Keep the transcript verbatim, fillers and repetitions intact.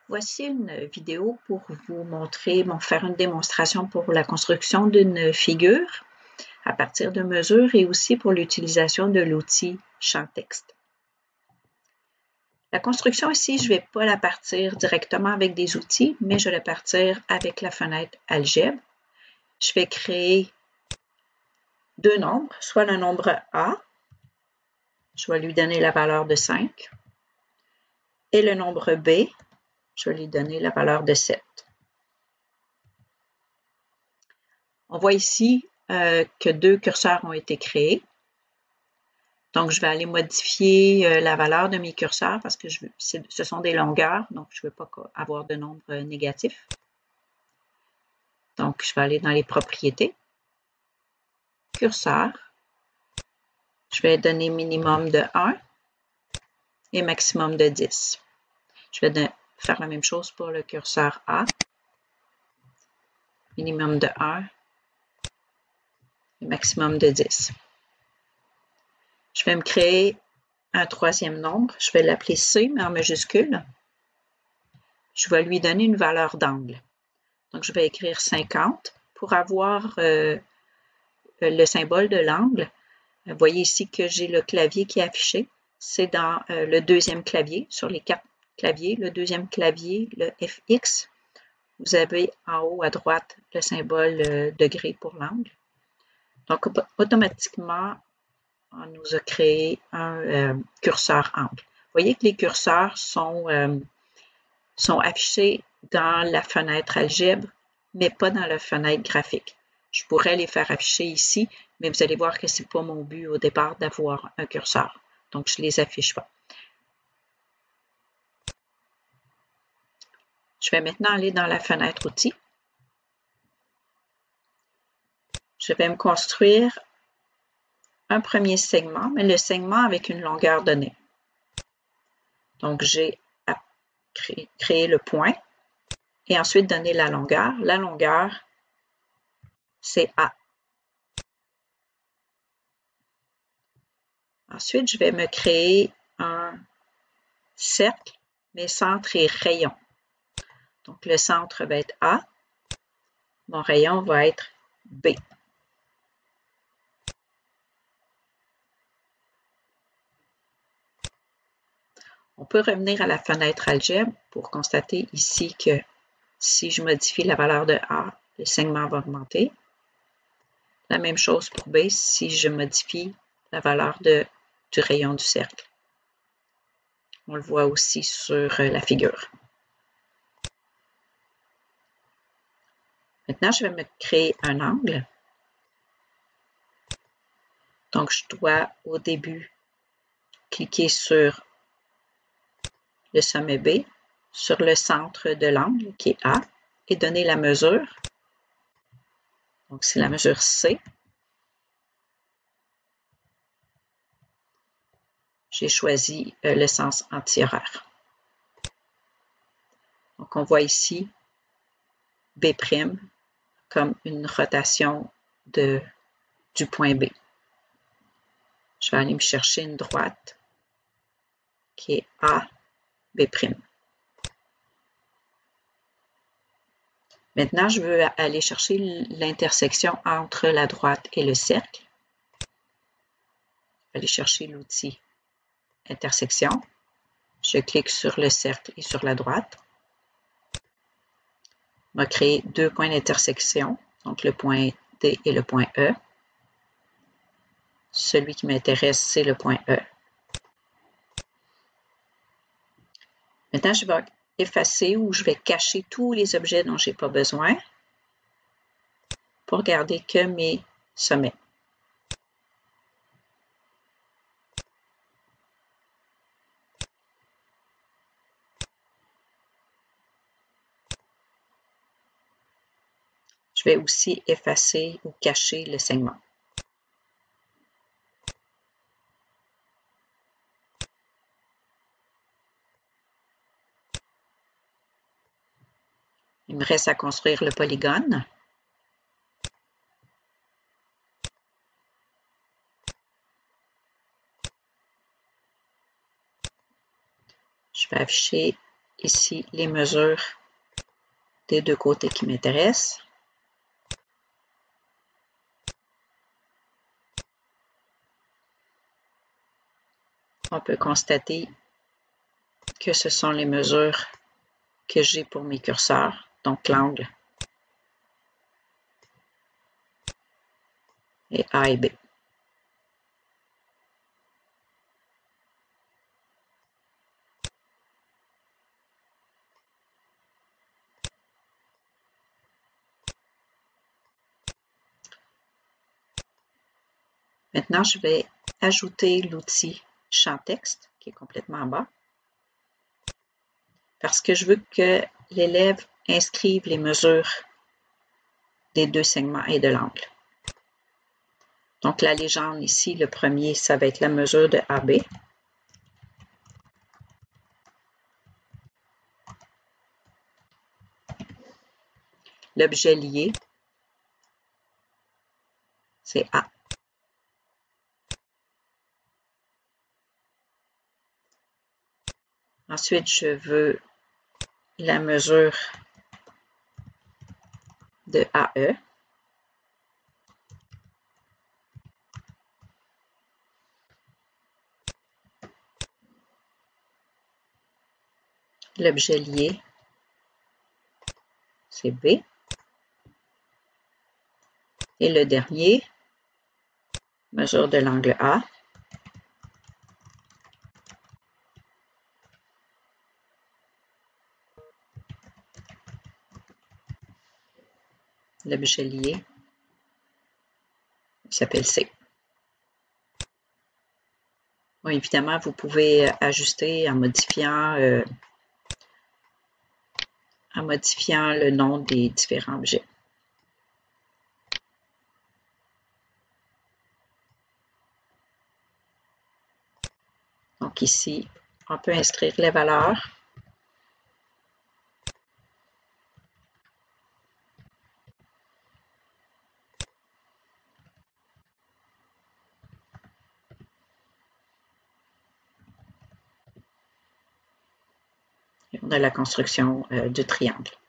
Voici une vidéo pour vous montrer, bon, faire une démonstration pour la construction d'une figure à partir de mesures et aussi pour l'utilisation de l'outil champ texte. La construction ici, je ne vais pas la partir directement avec des outils, mais je vais la partir avec la fenêtre Algèbre. Je vais créer deux nombres, soit le nombre A, je vais lui donner la valeur de cinq, et le nombre B, je vais lui donner la valeur de sept. On voit ici euh, que deux curseurs ont été créés. Donc, je vais aller modifier euh, la valeur de mes curseurs parce que je, ce sont des longueurs, donc je ne veux pas avoir de nombre euh, négatif. Donc, je vais aller dans les propriétés. Curseur. Je vais donner minimum de un et maximum de dix. Je vais faire la même chose pour le curseur A. Minimum de un et maximum de dix. Je vais me créer un troisième nombre. Je vais l'appeler C, mais en majuscule. Je vais lui donner une valeur d'angle. Donc, je vais écrire cinquante pour avoir euh, le symbole de l'angle. Vous voyez ici que j'ai le clavier qui est affiché. C'est dans euh, le deuxième clavier, sur les quatre claviers. Le deuxième clavier, le F X. Vous avez en haut à droite le symbole euh, degré pour l'angle. Donc, automatiquement, on nous a créé un euh, curseur angle. Vous voyez que les curseurs sont, euh, sont affichés dans la fenêtre algèbre, mais pas dans la fenêtre graphique. Je pourrais les faire afficher ici, mais vous allez voir que ce n'est pas mon but au départ d'avoir un curseur. Donc, je ne les affiche pas. Je vais maintenant aller dans la fenêtre outils. Je vais me construire un premier segment, mais le segment avec une longueur donnée. Donc, j'ai à créer, créer le point et ensuite donner la longueur. La longueur, c'est A. Ensuite, je vais me créer un cercle, mais centre et rayon. Donc, le centre va être A. Mon rayon va être B. On peut revenir à la fenêtre algèbre pour constater ici que si je modifie la valeur de A, le segment va augmenter. La même chose pour B si je modifie la valeur de, du rayon du cercle. On le voit aussi sur la figure. Maintenant, je vais me créer un angle. Donc, je dois au début cliquer sur le sommet B, sur le centre de l'angle qui est A et donner la mesure. Donc, c'est la mesure C. J'ai choisi euh, le sens anti-horaire. Donc, on voit ici B' comme une rotation de, du point B. Je vais aller me chercher une droite qui est A, B'. Maintenant, je veux aller chercher l'intersection entre la droite et le cercle. Je vais aller chercher l'outil intersection. Je clique sur le cercle et sur la droite. On va créer deux points d'intersection, donc le point D et le point E. Celui qui m'intéresse, c'est le point E. Maintenant, je vais effacer ou je vais cacher tous les objets dont je n'ai pas besoin pour garder que mes sommets. Je vais aussi effacer ou cacher le segment. Il me reste à construire le polygone. Je vais afficher ici les mesures des deux côtés qui m'intéressent. On peut constater que ce sont les mesures que j'ai pour mes curseurs, donc l'angle et A et B. Maintenant, je vais ajouter l'outil champ texte qui est complètement en bas parce que je veux que l'élève inscrive les mesures des deux segments et de l'angle. Donc, la légende ici, le premier, ça va être la mesure de A B. L'objet lié, c'est A. Ensuite, je veux la mesure de A E. L'objet lié, c'est B. Et le dernier, mesure de l'angle A. L'objet lié s'appelle C. Bon, évidemment, vous pouvez ajuster en modifiant, euh, en modifiant le nom des différents objets. Donc ici, on peut inscrire les valeurs. Et on a la construction euh, du triangle.